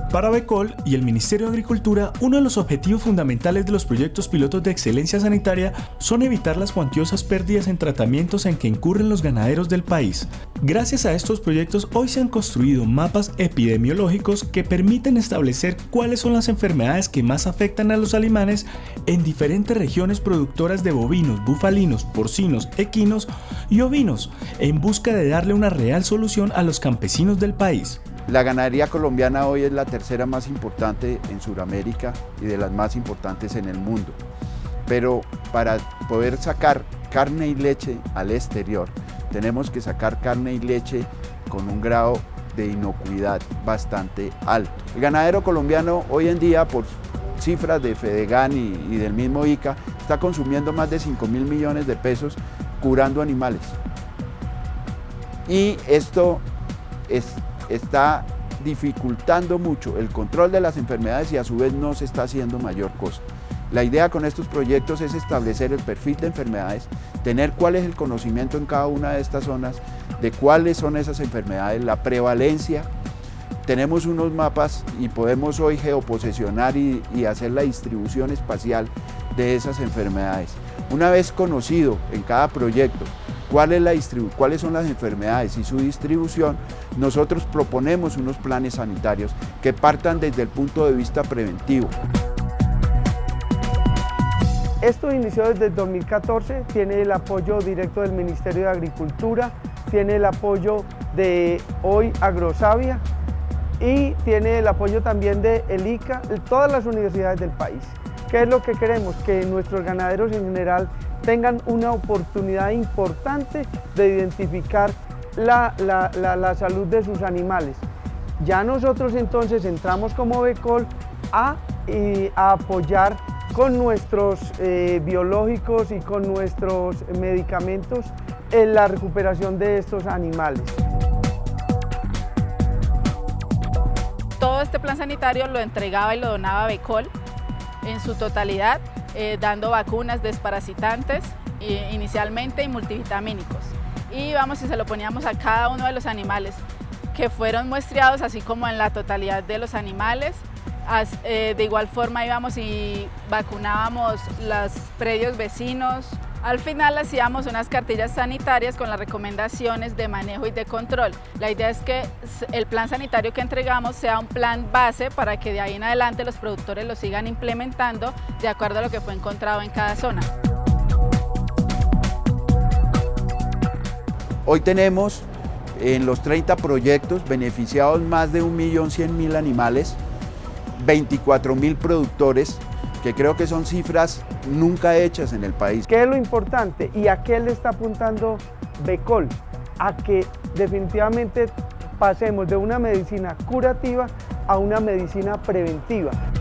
Para Becol y el Ministerio de Agricultura, uno de los objetivos fundamentales de los proyectos pilotos de excelencia sanitaria son evitar las cuantiosas pérdidas en tratamientos en que incurren los ganaderos del país. Gracias a estos proyectos, hoy se han construido mapas epidemiológicos que permiten establecer cuáles son las enfermedades que más afectan a los animales en diferentes regiones productoras de bovinos, bufalinos, porcinos, equinos y ovinos, en busca de darle una real solución a los campesinos del país. La ganadería colombiana hoy es la tercera más importante en Sudamérica y de las más importantes en el mundo. Pero para poder sacar carne y leche al exterior, tenemos que sacar carne y leche con un grado de inocuidad bastante alto. El ganadero colombiano hoy en día, por cifras de Fedegan y del mismo ICA, está consumiendo más de 5.000 millones de pesos curando animales. Y esto está dificultando mucho el control de las enfermedades y a su vez no se está haciendo mayor cosa. La idea con estos proyectos es establecer el perfil de enfermedades, tener cuál es el conocimiento en cada una de estas zonas, de cuáles son esas enfermedades, la prevalencia. Tenemos unos mapas y podemos hoy geoposicionar y hacer la distribución espacial de esas enfermedades. Una vez conocido en cada proyecto cuáles son las enfermedades y su distribución, nosotros proponemos unos planes sanitarios que partan desde el punto de vista preventivo. Esto inició desde el 2014, tiene el apoyo directo del Ministerio de Agricultura, tiene el apoyo de hoy Agrosavia y tiene el apoyo también de el ICA, de todas las universidades del país. ¿Qué es lo que queremos? Que nuestros ganaderos en general tengan una oportunidad importante de identificar la salud de sus animales. Ya nosotros entonces entramos como Becol a apoyar con nuestros biológicos y con nuestros medicamentos en la recuperación de estos animales. Todo este plan sanitario lo entregaba y lo donaba Becol en su totalidad, dando vacunas desparasitantes inicialmente y multivitamínicos. Y vamos y se lo poníamos a cada uno de los animales que fueron muestreados, así como en la totalidad de los animales. De igual forma íbamos y vacunábamos los predios vecinos. Al final hacíamos unas cartillas sanitarias con las recomendaciones de manejo y de control. La idea es que el plan sanitario que entregamos sea un plan base para que de ahí en adelante los productores lo sigan implementando de acuerdo a lo que fue encontrado en cada zona. Hoy tenemos en los 30 proyectos beneficiados más de 1.100.000 animales, 24.000 productores, que creo que son cifras nunca hechas en el país. ¿Qué es lo importante y a qué le está apuntando Becol? A que definitivamente pasemos de una medicina curativa a una medicina preventiva.